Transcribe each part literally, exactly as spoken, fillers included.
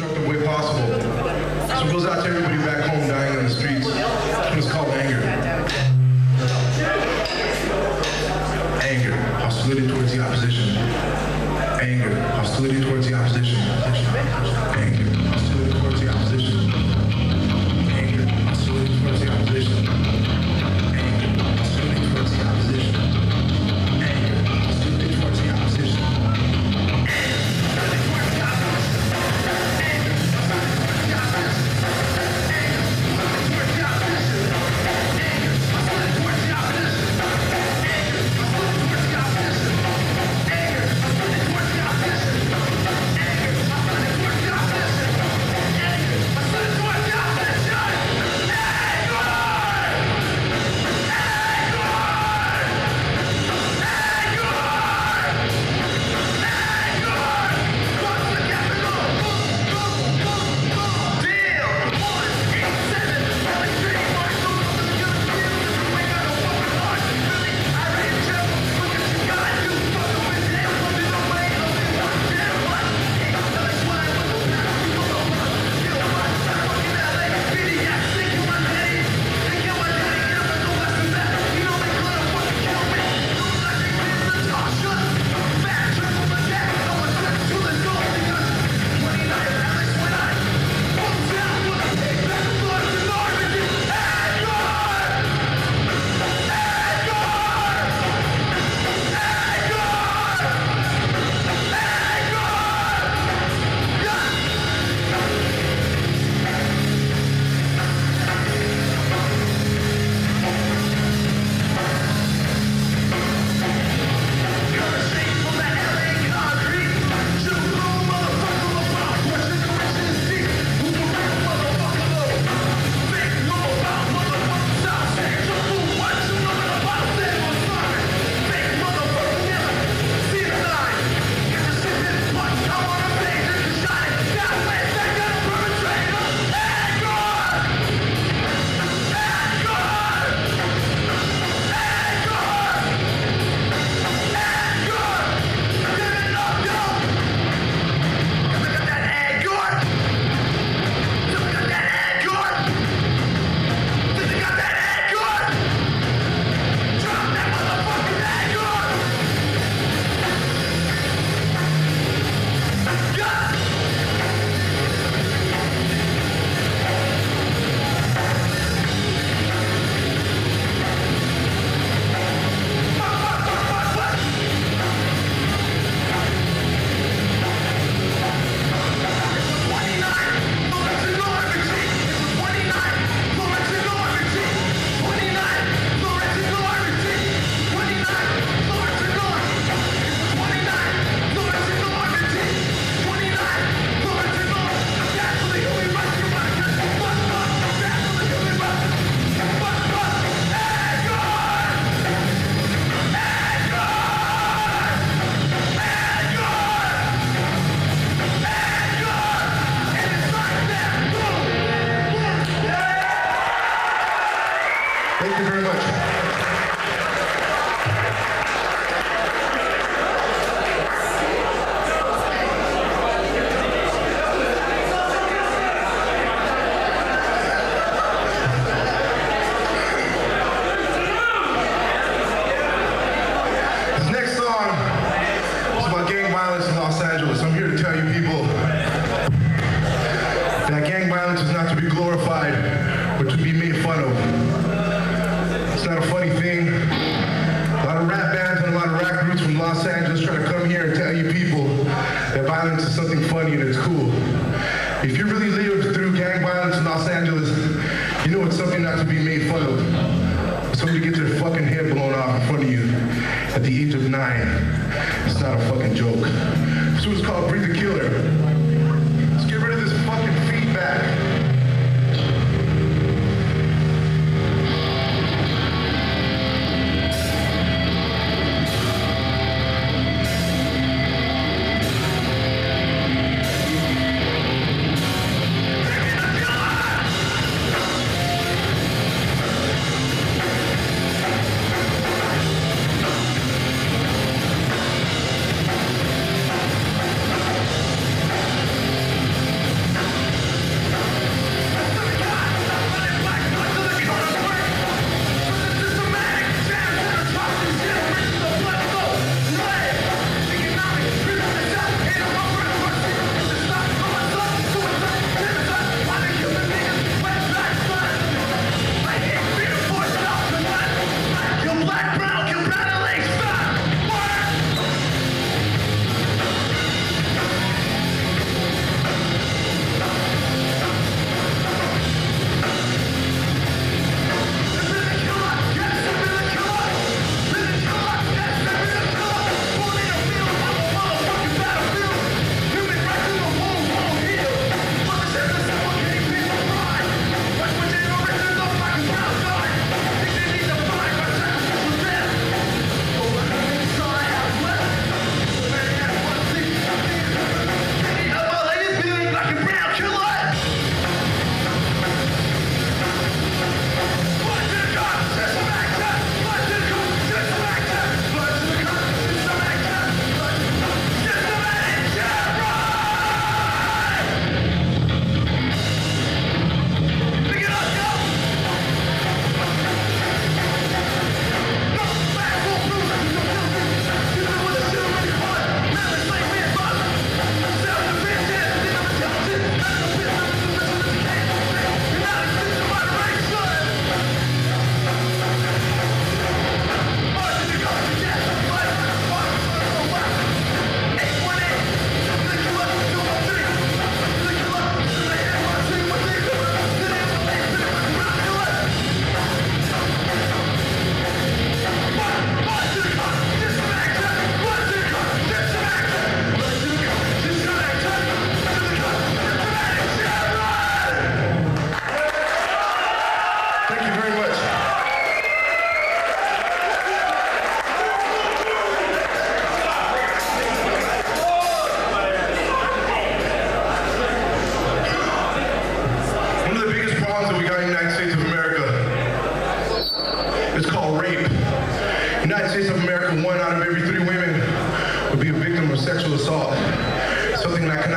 destructive way possible. So it goes out to everybody back home dying on the streets. And it's called anger. Anger, hostility towards the opposition. Anger, hostility towards the opposition. Anger, hostility towards the opposition. Anger, hostility towards the opposition. Anger, hostility towards the opposition. Anger, hostility towards the opposition.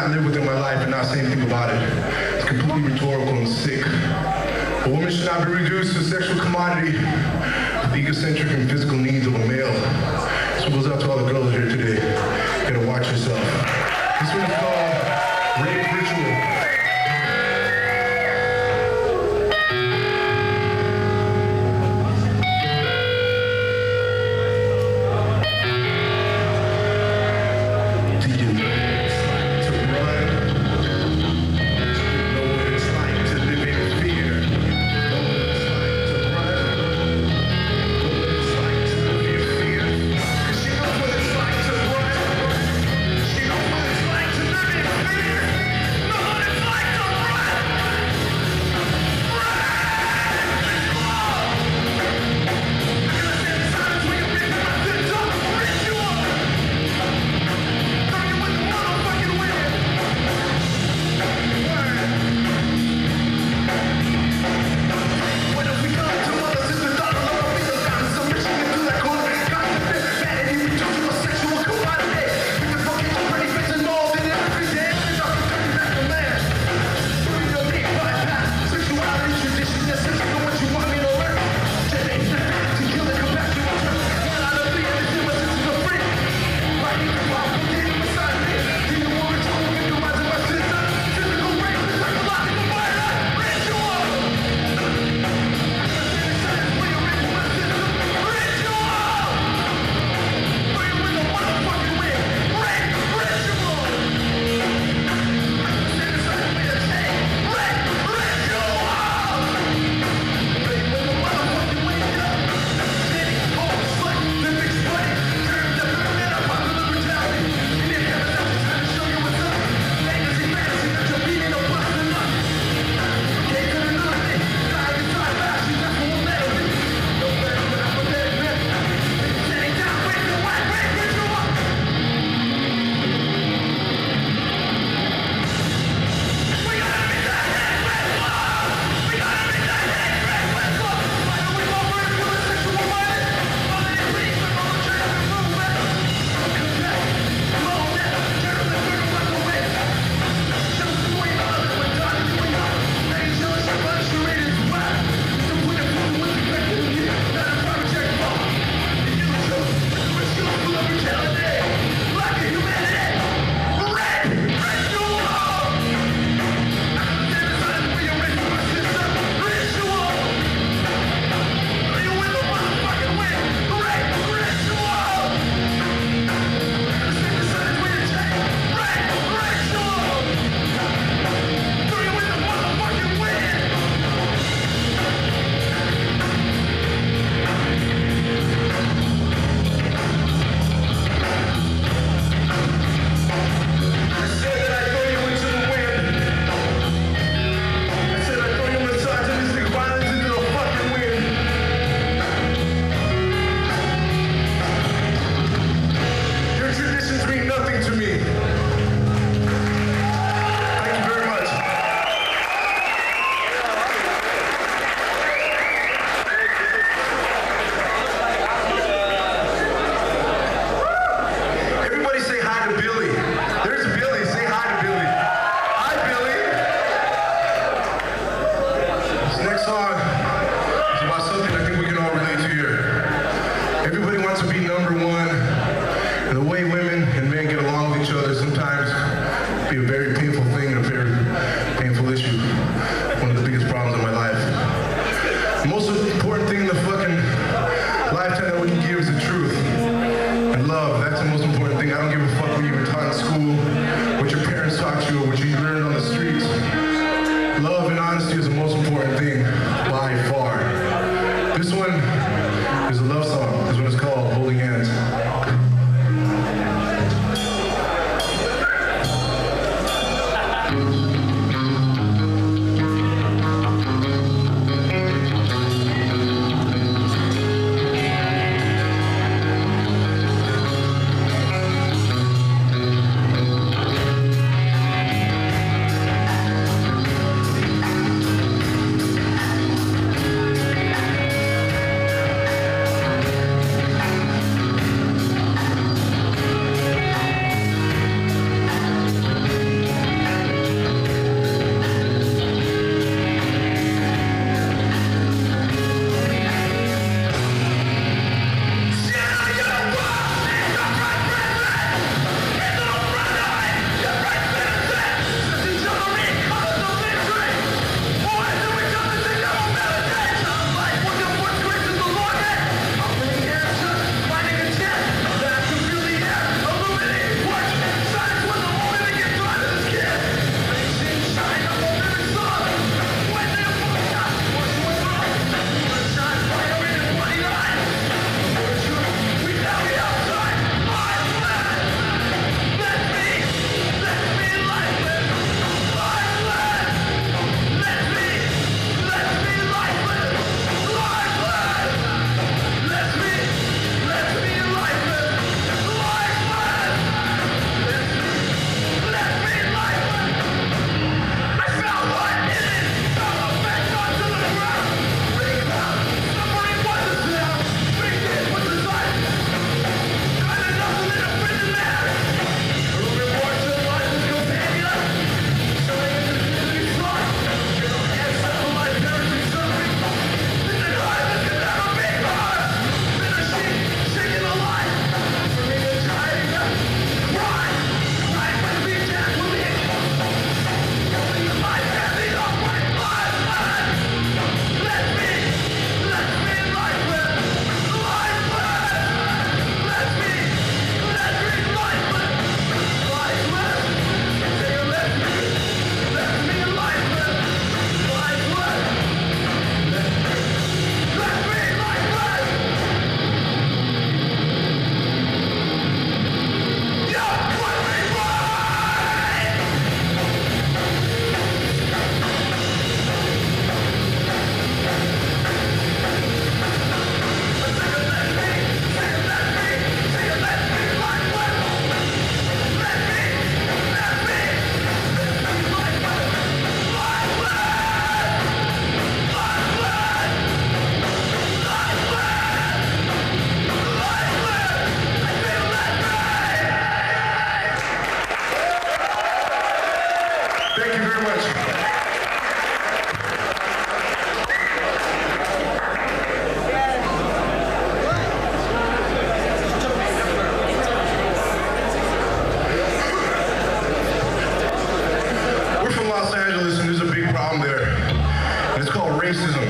cannot live within my life and not say anything about it. It's completely rhetorical and sick. A woman should not be reduced to a sexual commodity with the egocentric and physical needs of a male. This one goes out to all the girls here today. You gotta watch yourself. This one is called Rape Ritual. She knows what it's like to live in fear. Know what it's like. much. We're from Los Angeles, and there's a big problem there. And it's called racism.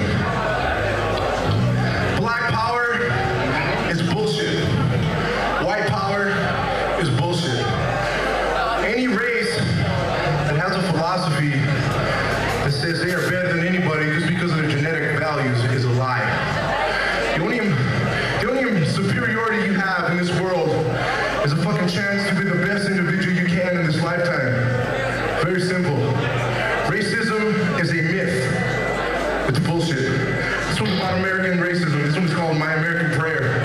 Black power is bullshit. White power is bullshit. Any race that has a philosophy that says they are better than anybody just because of their genetic values is a lie. The only, the only superiority you have in this world is a fucking chance to be the best individual you can in this lifetime. Very simple. Racism is a myth. It's bullshit. This one's about American racism. This one's called My American Prayer.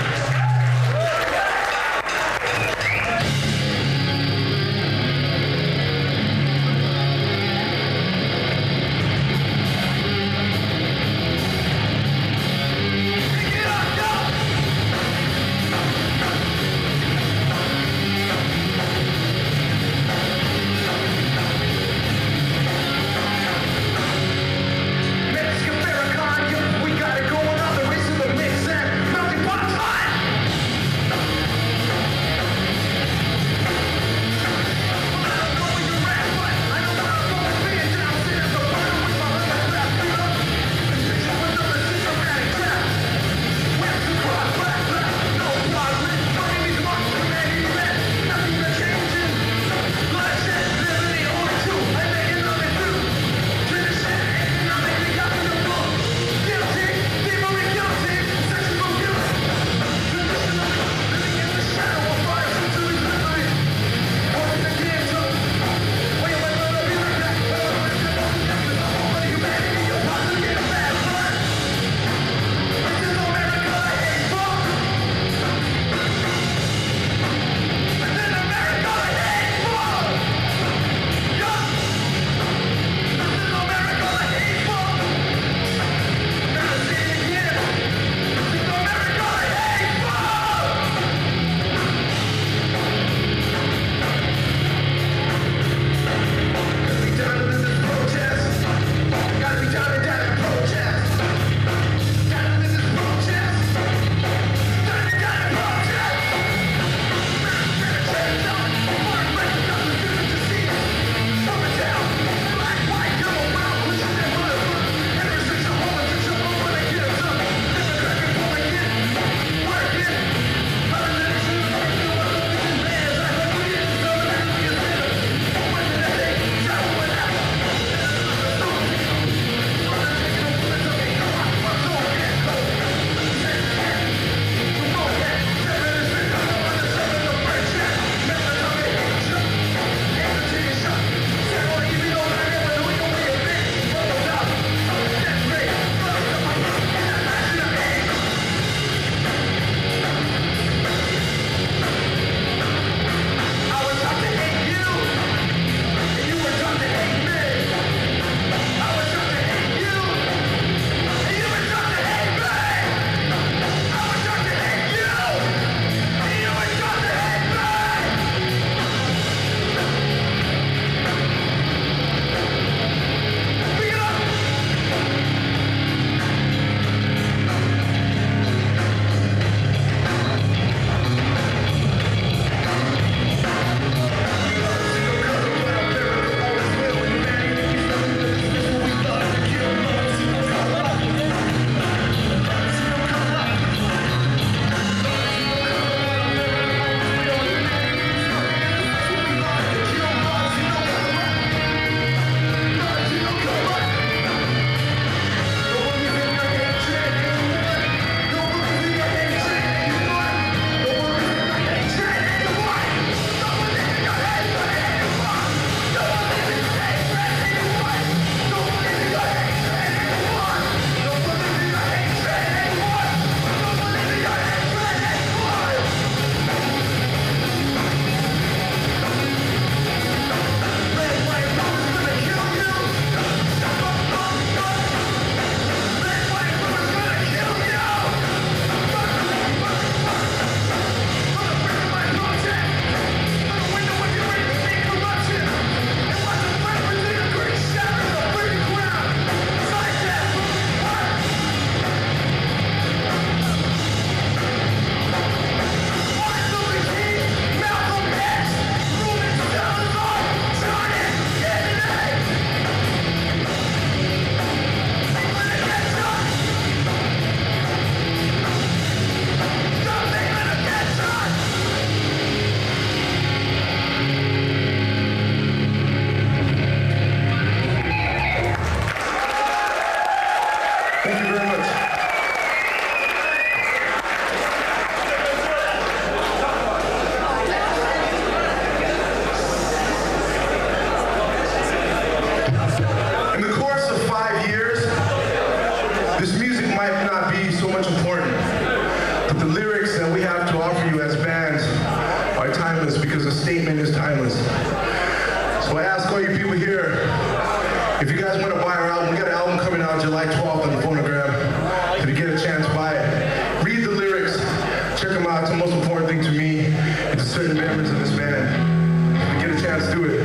If you guys want to buy our album, we got an album coming out July twelfth on the phonogram. If you get a chance, buy it. Read the lyrics. Check them out. It's the most important thing to me and to certain members of this band. If you get a chance, do it.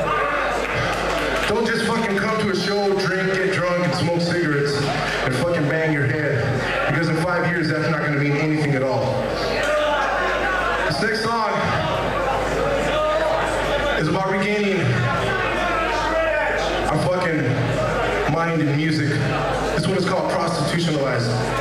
Don't just fucking come to a show, drink, get drunk, and smoke cigarettes, and fucking bang your head. Because in five years, that's not going to mean anything at all. This next song is about regaining our fucking mind in music. This one is called Prostitutionalized.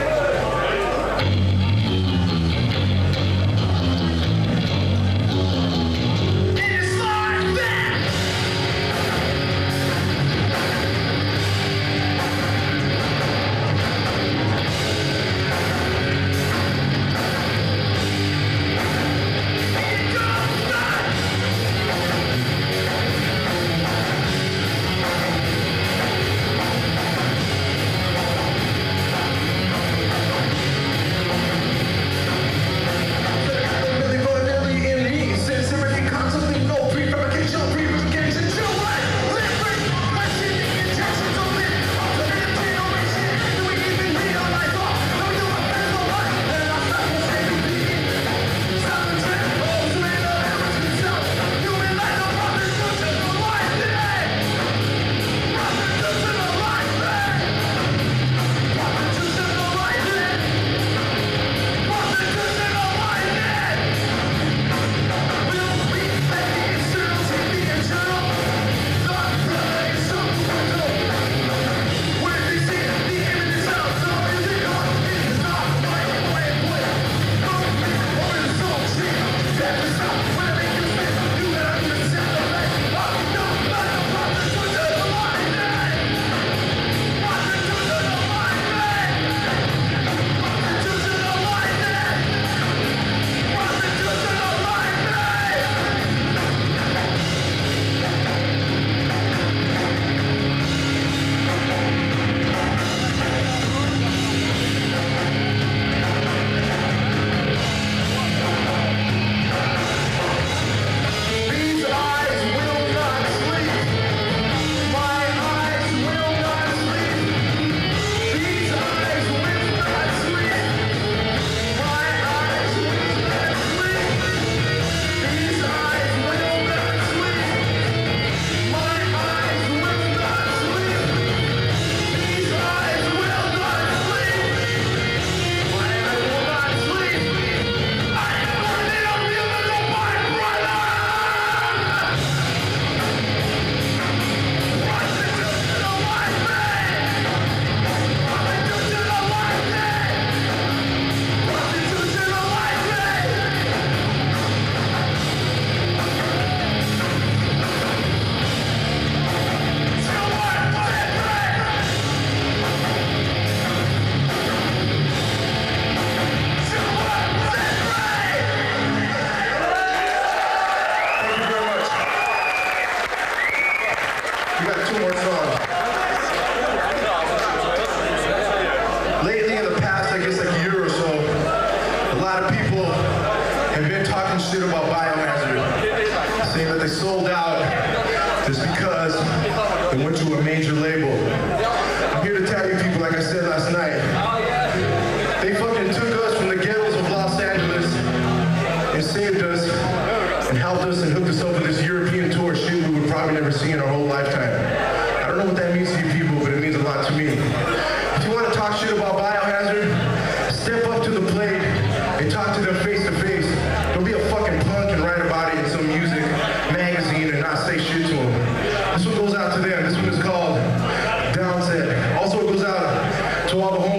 This one goes out to them. This one is called Downset. Also, it goes out to all the homies